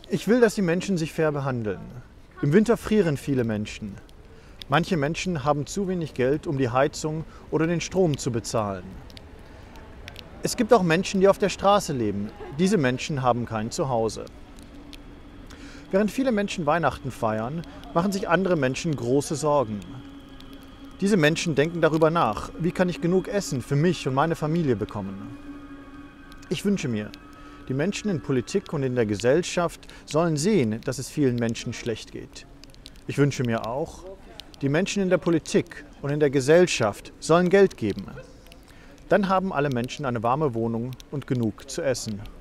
Ich will, dass die Menschen sich fair behandeln. Im Winter frieren viele Menschen. Manche Menschen haben zu wenig Geld, um die Heizung oder den Strom zu bezahlen. Es gibt auch Menschen, die auf der Straße leben. Diese Menschen haben kein Zuhause. Während viele Menschen Weihnachten feiern, machen sich andere Menschen große Sorgen. Diese Menschen denken darüber nach, wie kann ich genug Essen für mich und meine Familie bekommen. Ich wünsche mir, die Menschen in Politik und in der Gesellschaft sollen sehen, dass es vielen Menschen schlecht geht. Ich wünsche mir auch, die Menschen in der Politik und in der Gesellschaft sollen Geld geben. Dann haben alle Menschen eine warme Wohnung und genug zu essen.